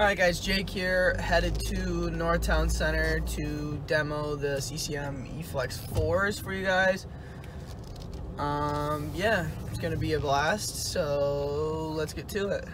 Alright guys, Jake here, headed to Northtown Center to demo the CCM E-Flex 4s for you guys. Yeah, it's gonna be a blast, so let's get to it.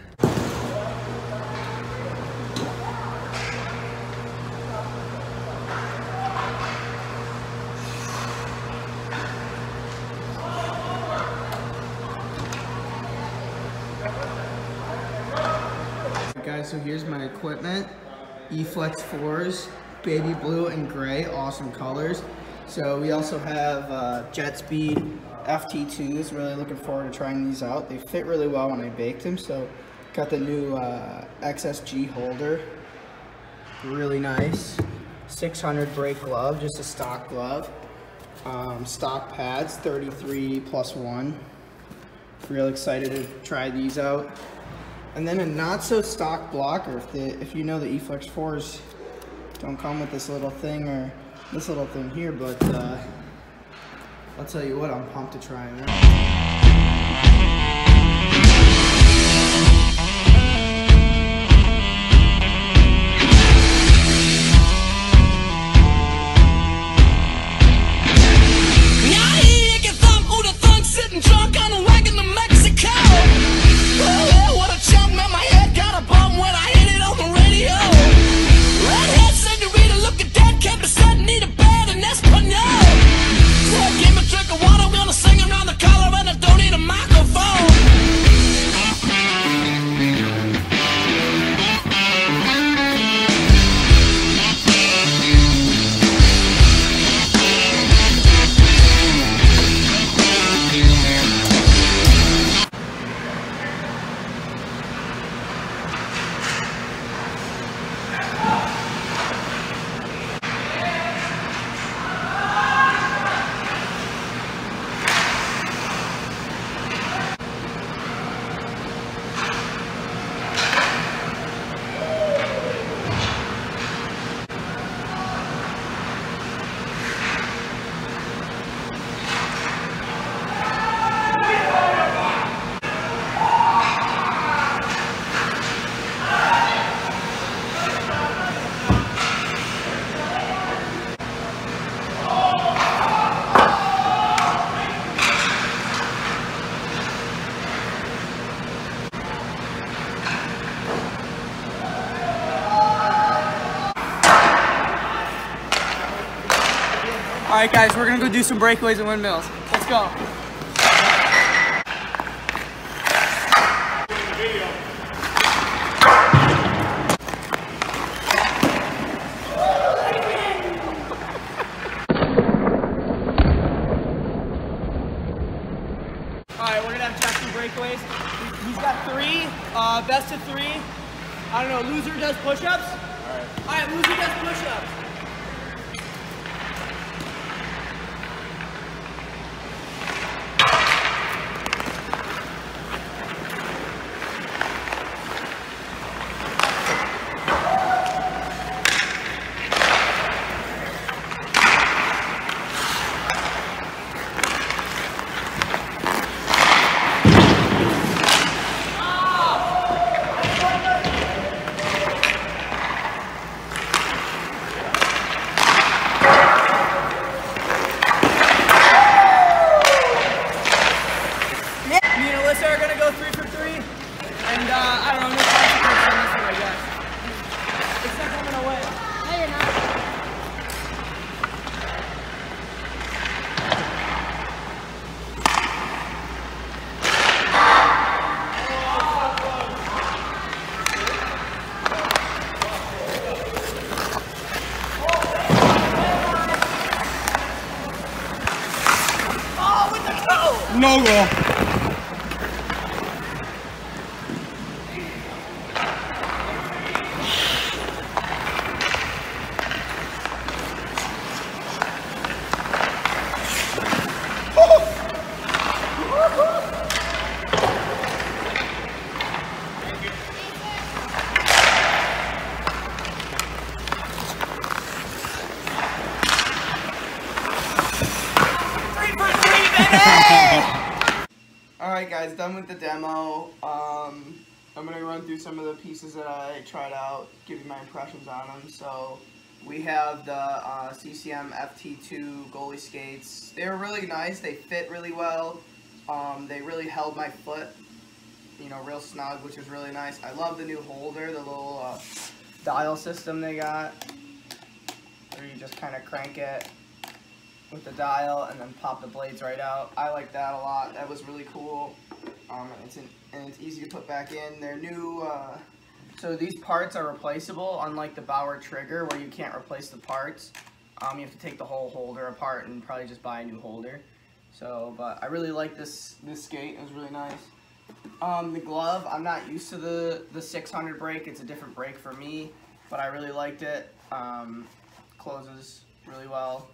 Guys, so here's my equipment. E-Flex 4s, baby blue and gray, awesome colors. So we also have JetSpeed FT2s, really looking forward to trying these out. They fit really well when I baked them, so got the new XSG holder, really nice. 600 brake glove, just a stock glove. Stock pads, 33+1. Real excited to try these out. And then a not so stock blocker. If you know the E-Flex 4s don't come with this little thing or this little thing here, but I'll tell you what, I'm pumped to try them out. Alright guys, we're gonna go do some breakaways and windmills. Let's go. Alright, we're gonna have Jackson breakaways. He's got 3, best of 3. I don't know, loser does push-ups? Alright, loser does push-ups. Are gonna go 3 for 3, and I don't know, no consequence on this one, I guess. It's not coming away. No, you're not. Oh, with the toe! No goal. Alright guys, done with the demo. I'm going to run through some of the pieces that I tried out, give you my impressions on them. So we have the CCM FT2 goalie skates. They were really nice. They fit really well. They really held my foot, you know, real snug, which was really nice. I love the new holder, the little dial system they got, where you just kind of crank it with the dial and then pop the blades right out. I like that a lot. That was really cool. And it's easy to put back in. They're new, so these parts are replaceable, unlike the Bauer trigger where you can't replace the parts. You have to take the whole holder apart and probably just buy a new holder. So, but I really like this skate. It was really nice. The glove, I'm not used to the 600 break. It's a different break for me, but I really liked it. Closes really well.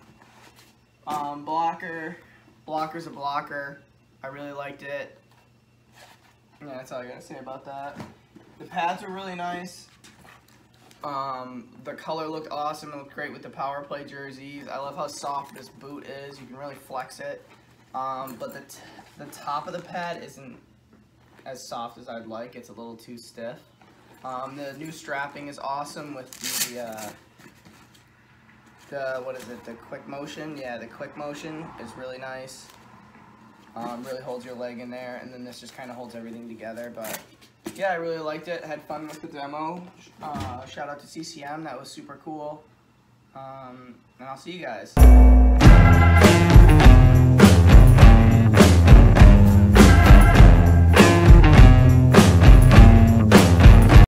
Blocker's a blocker. I really liked it. Yeah, that's all I gotta say about that. The pads were really nice. The color looked awesome. It looked great with the power play jerseys. I love how soft this boot is. You can really flex it. But the top of the pad isn't as soft as I'd like. It's a little too stiff. The new strapping is awesome with what is it? The quick motion. Yeah, the quick motion is really nice. Really holds your leg in there, and then this just kind of holds everything together. But yeah, I really liked it. Had fun with the demo. Shout out to CCM. That was super cool. And I'll see you guys.